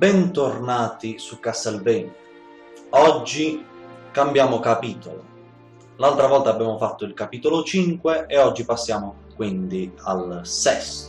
Bentornati su Castlevania. Oggi cambiamo capitolo. L'altra volta abbiamo fatto il capitolo 5 e oggi passiamo quindi al sesto.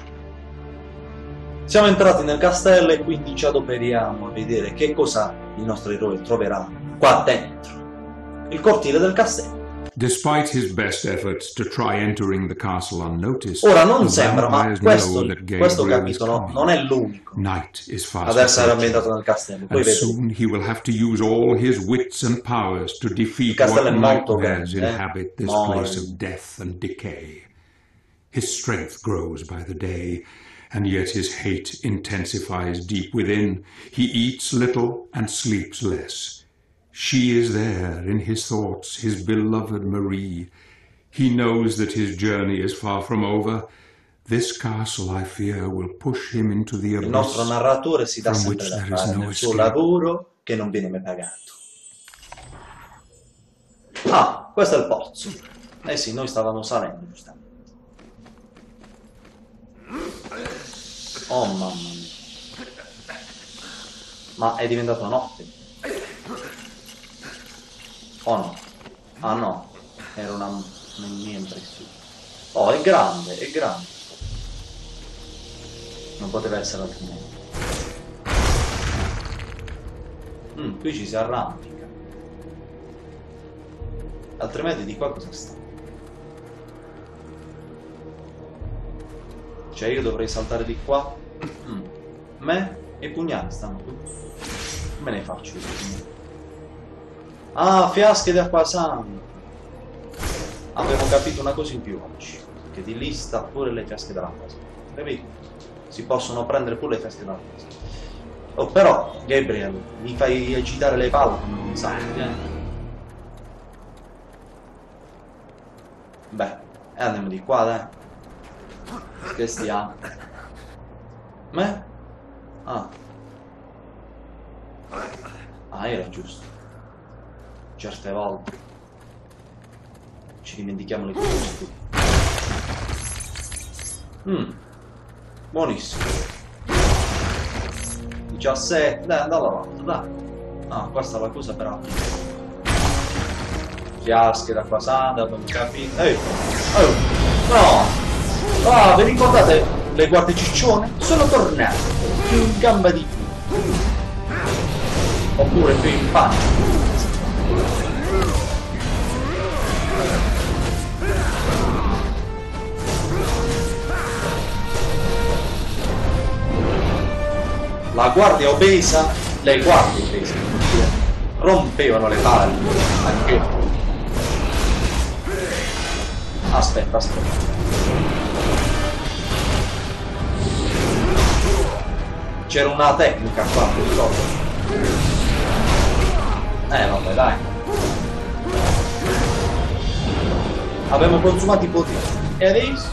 Siamo entrati nel castello e quindi ci adoperiamo a vedere che cosa il nostro eroe troverà qua dentro. Il cortile del castello. Despite his best efforts to try entering the castle unnoticed, ora non sembra, ma questo capitolo non è l'unico ad essere ambientato nel castello. Poi soon he will have to use all his wits and powers to defeat what nightmares inhabit this place of death and decay. His strength grows by the day, and yet his hate intensifies deep within. He eats little and sleeps less. She is there in his thoughts, his beloved Marie. He knows that his journey is far from over. This castle, I fear, will push him into the abyss. Il nostro narratore si dà sempre da fare nel suo lavoro che non viene mai pagato. Ah, questo è il pozzo. Eh sì, noi stavamo salendo, giustamente. Oh mamma mia. Ma è diventata notte. Oh no. Ah no. Era una mia impressione. Oh, è grande, è grande. Non poteva essere altrimenti. Qui ci si arrampica. Altrimenti di qua cosa sta? Cioè io dovrei saltare di qua? Me e i pugnali stanno qui. Me ne faccio io. Ah, fiasche di acqua santa. Avevo capito una cosa in più oggi. Che di lì sta pure le fiasche dell'acqua santa. Capito? Si possono prendere pure le fiasche dell'acqua santa. Oh, però, Gabriel, mi fai agitare le palle come non sai, Beh, andiamo di qua, dai. Che stiamo? Me? Ah, era giusto. Certe volte ci dimentichiamo le cose. Buonissimo. 17, dai, andava avanti, dai. Ah, questa è la cosa per altro. Fiasche d'acqua santa, abbiamo capito. No! Ah, vi ricordate le guardie ciccione? Sono tornate più in gamba di più. Oppure più in pancia. La guardia obesa, le guardie obese rompevano le palle anche. Aspetta. C'era una tecnica qua, mi ricordo. Vabbè, dai. Abbiamo consumato i poteri. E adesso?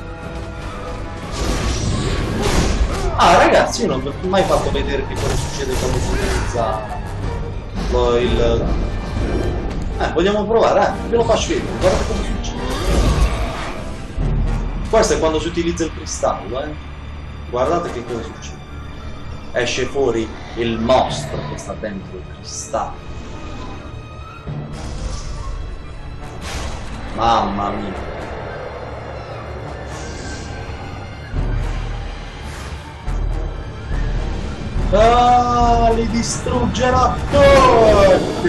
Ah, ragazzi, io non vi ho mai fatto vedere che cosa succede quando si utilizza il... vogliamo provare? Ve lo faccio vedere, guardate cosa succede. Questo è quando si utilizza il cristallo, Guardate che cosa succede. Esce fuori il mostro che sta dentro il cristallo. Mamma mia. Ah, li distruggerà tutti!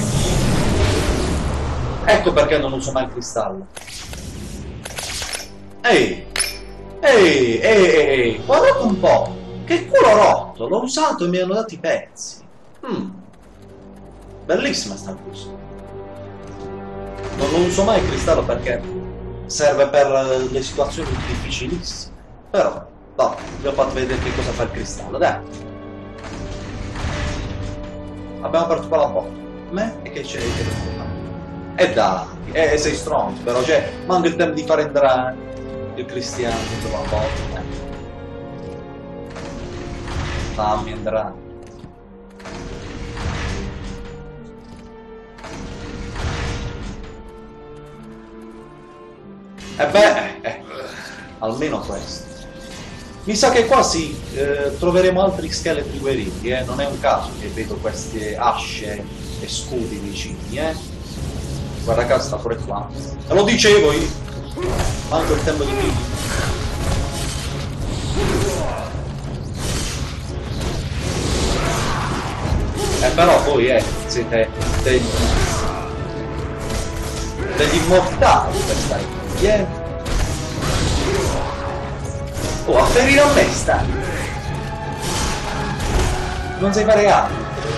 Ecco perché non uso mai il cristallo. Ehi, guardate un po'! Che culo rotto! L'ho usato e mi hanno dato i pezzi. Bellissima sta cosa. Non lo uso mai il cristallo perché serve per le situazioni difficilissime. Però, no, vi ho fatto vedere che cosa fa il cristallo, dai. Abbiamo aperto qua la porta. Me? E che c'è? E dai, sei stronzo, però manca il tempo di far entrare il cristiano dentro la porta. Fammi entrare. E beh, almeno questo. Mi sa che qua sì, troveremo altri scheletri guerrieri, non è un caso che vedo queste asce e scudi vicini, Guarda caso sta pure qua. Te lo dicevo io! Manco il tempo di qui. Però voi siete degli immortali per stare qui, Oh, a ferire a me stai! Non sai fare altro!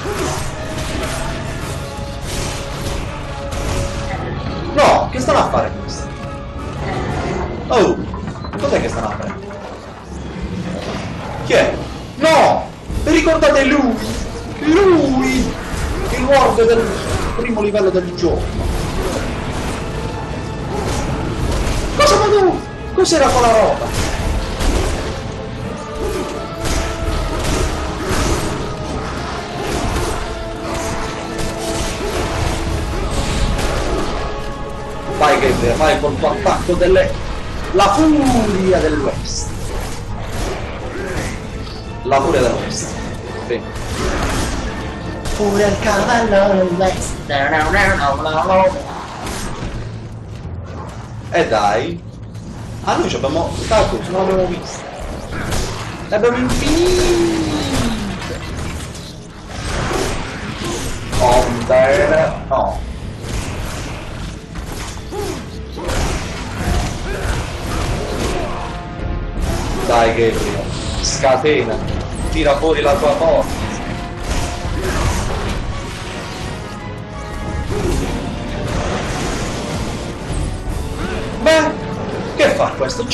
No! Che stanno a fare questi? Oh! Cos'è che stanno a fare? Chi è? No! Vi ricordate lui? Lui! Il Lord del primo livello del gioco! Cosa vado? Cos'era quella roba? Vai Gabriel, vai col tuo attacco delle... La furia dell'West. La furia dell'West. Bene. Furia il cavallo dell'West. E dai. Ah, noi ci abbiamo... Cacchio, non l'abbiamo visto. L'abbiamo infinito. No. Dai Gabriel, scatena, tira fuori la tua forza. Beh, che fa questo?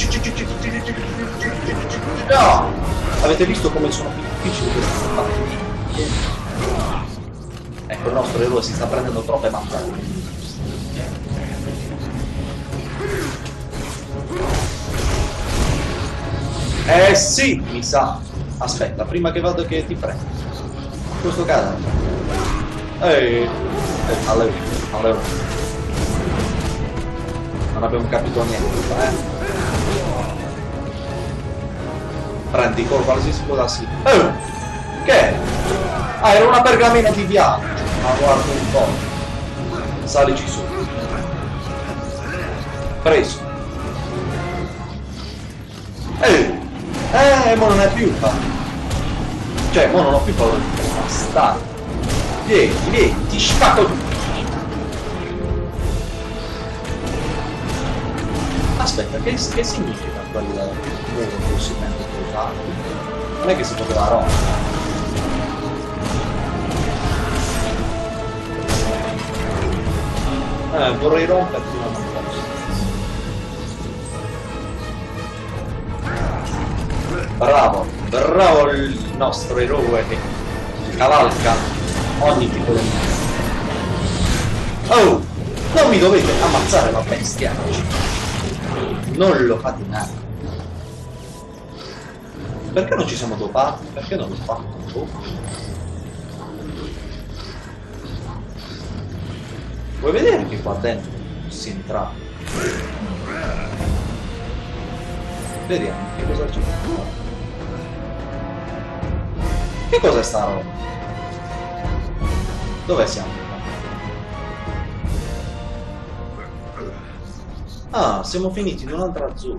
No! Avete visto come sono più difficili queste battaglie? Ecco, il nostro eroe si sta prendendo troppe mazzate. Sì, mi sa. Aspetta, prima che vado che ti prendo. Questo caso. Allora. Non abbiamo capito niente, Prendi col qualsiasi cosa sì. Che è? Ah, era una pergamena di viaggio. Ma guarda un po'. Salici su. Preso. Ma non è più paura. Cioè, mo non ho più paura di te. Bastardo. Vieni, ti spacco tutto. Aspetta, che significa quel muro così mentre usato? Non è che si poteva rompere. Vorrei romperti una mano. Bravo il nostro eroe che cavalca ogni tipo di mano. Oh, non mi dovete ammazzare la bestia. Non lo fate mai. Perché non ci siamo dopati? Perché non l'ho fatto? Vuoi vedere che qua dentro si entra? Vediamo che cosa c'è. Che cos'è sta roba? Dove siamo? Ah, siamo finiti in un'altra zona.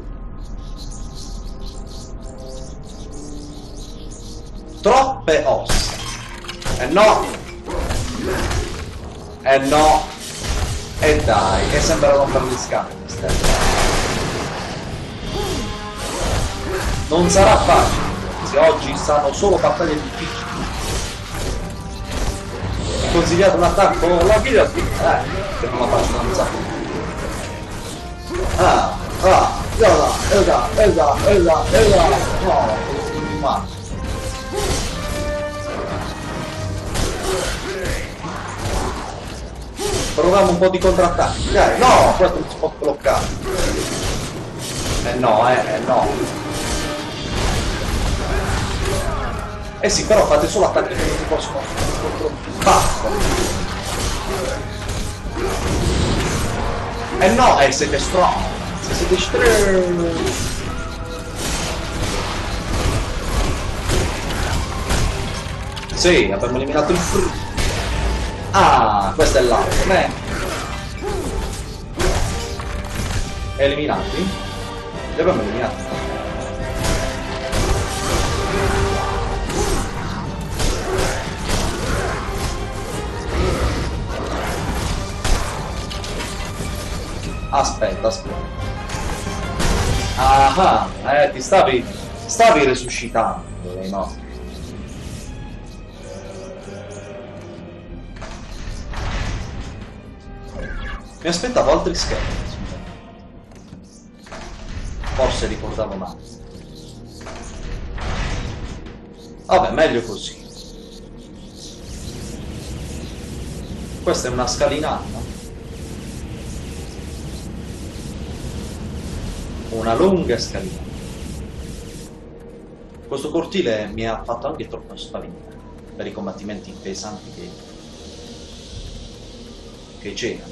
Troppe ossa. No. No. E dai, che sembra rompere gli scambi. Non sarà facile, se oggi stanno solo battaglie difficili. Ho consigliato un attacco alla guillottina, che non la faccio un sacco. No, ma. Proviamo un po' di contrattacchi, dai, no, questo non si può bloccare. No. Sì, però fate solo attacchi che non si possono basta. No, siete strong. Siete strong. Sì, abbiamo eliminato il free. Ah, questo è l'altro, eliminati? Li abbiamo eliminati. Aspetta. Ah, ti stavi resuscitando, no? Mi aspettavo altri scherzi. Forse ricordavo male. Vabbè, meglio così. Questa è una scalinata. Una lunga scalinata. Questo cortile mi ha fatto anche troppo spaventare per i combattimenti pesanti che c'erano.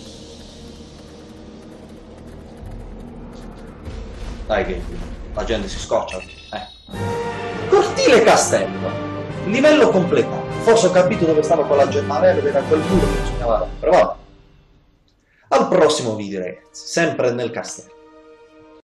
Dai che la gente si scoccia. Cortile castello. Livello completato. Forse ho capito dove stava quella gemma verde, era quel muro che bisognava rompere. Vabbè. Al prossimo video ragazzi, sempre nel castello.